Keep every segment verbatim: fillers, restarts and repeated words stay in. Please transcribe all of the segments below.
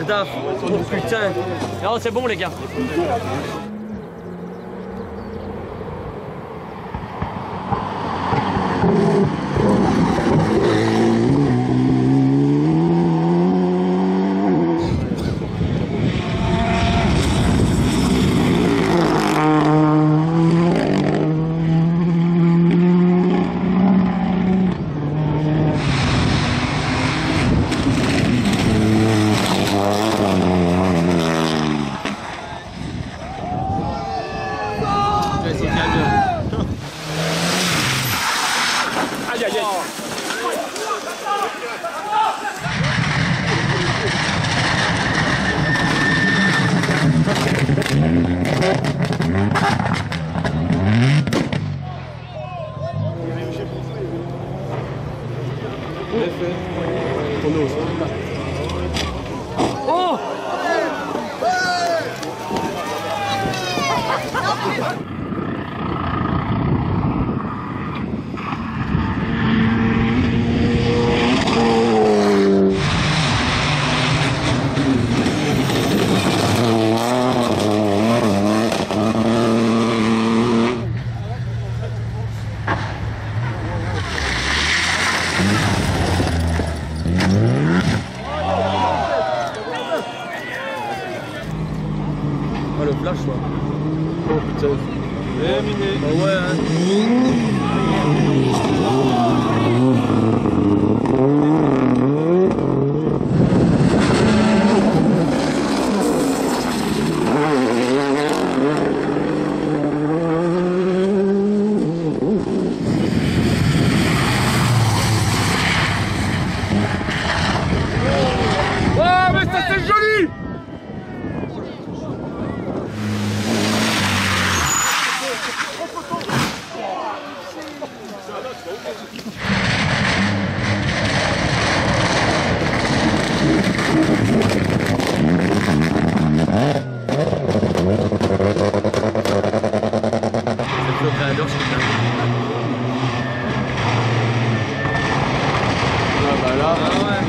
Bardaf. Oh putain. Non, c'est bon les gars. Aïe aïe aïe. Oh! Oh le flash quoi. Oh putain. Terminé. Bah ouais hein. Oh mais ça c'est joli. Ah bah là. Ah ouais.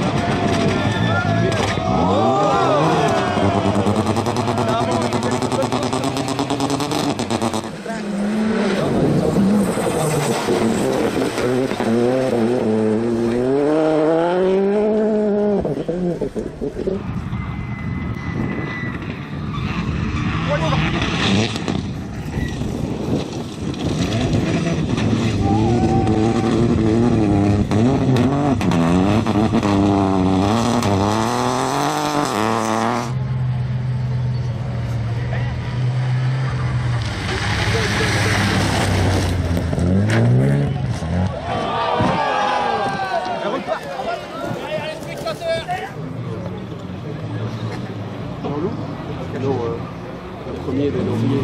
Le premier de nos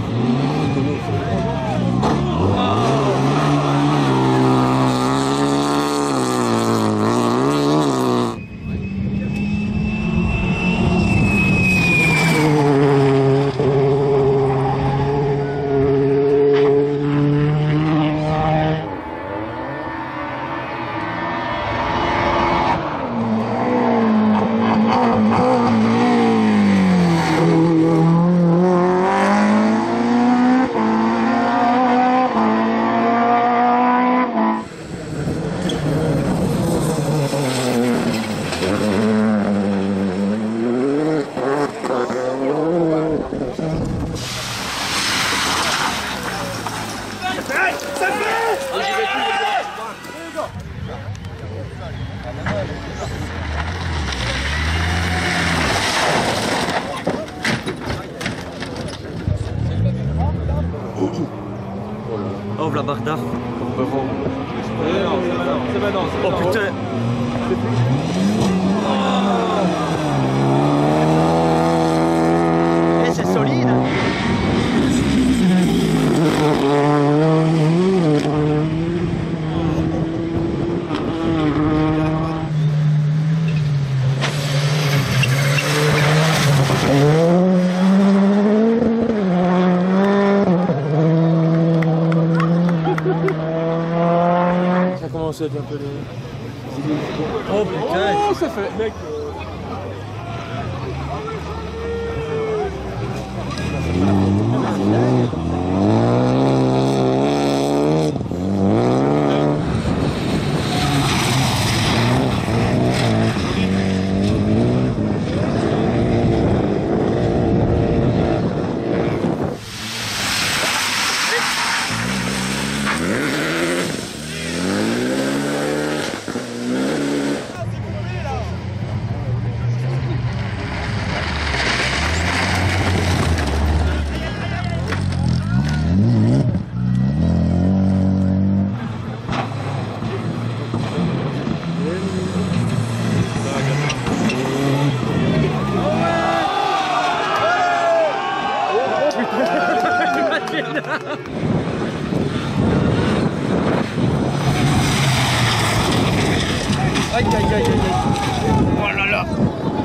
Oh la Bardaf. C'est maintenant, Oh putain. Eh c'est solide. Ça commence à être un peu les... Oh putain. Oh ça fait mec. machine. Aïe aïe aïe aïe aïe. Oh là là.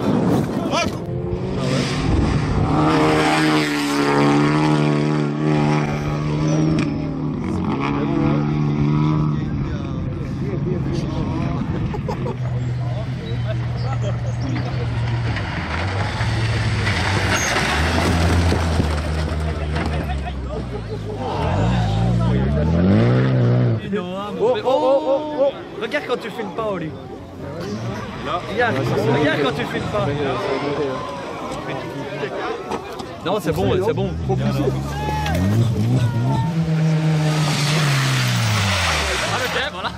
Oh, oh, oh, oh, oh. Regarde quand tu filmes pas, Oli. Regarde, regarde quand tu filmes pas. Non, c'est bon, c'est bon. Faut pousser. Ah, ok, voilà.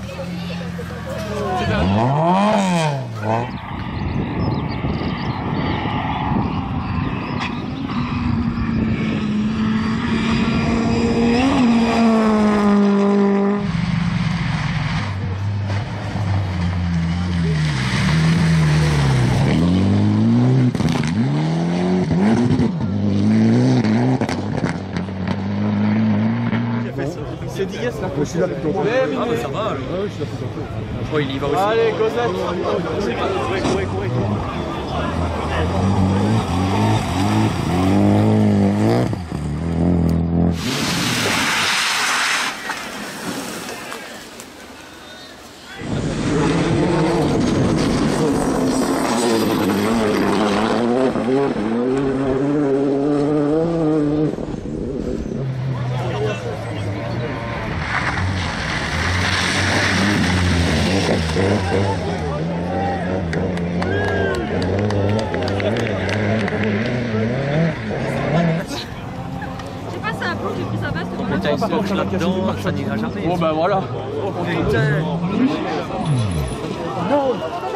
C'est Diaz là. Je suis là depuis longtemps. Ah, bah ça va. Ah oui, je suis là depuis longtemps. Oh, il y va aussi. Allez, Cosette. Courez, courez, courez. Putain, il se lance là-dedans, ça n'ira jamais. Bon bah voilà. Putain. Non.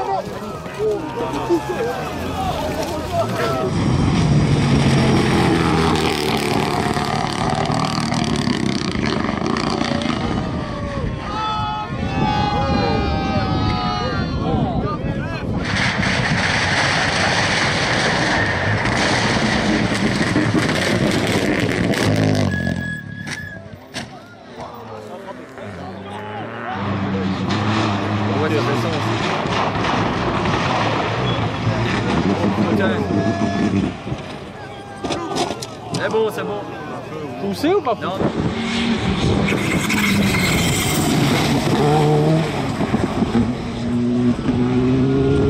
Ouais, ça fait sens. Putain. C'est bon, c'est bon. Pousser ou pas? Non. Oh.